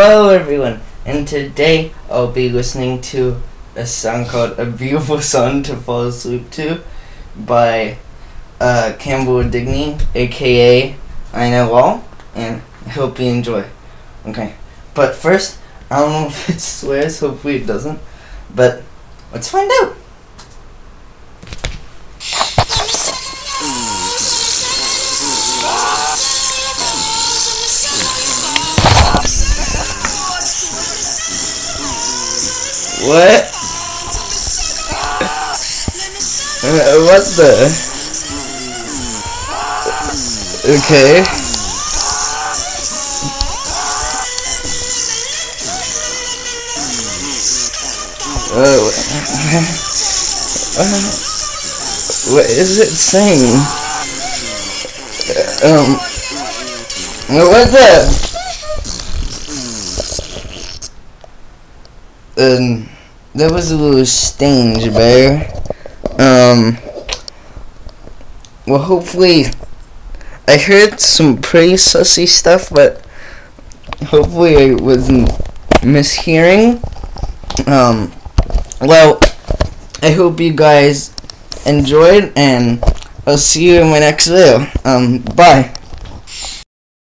Hello everyone, and today I'll be listening to a song called A Beautiful Song to Fall Asleep To by Campbell Digney, aka iknowall, and I hope you enjoy. Okay, but first, I don't know if it swears, hopefully it doesn't, but let's find out. What? What the? Okay. What is it saying? What the? That was a little strange, bear. Well, hopefully, I heard some pretty sussy stuff, but hopefully I wasn't mishearing. Well, I hope you guys enjoyed, and I'll see you in my next video. Bye.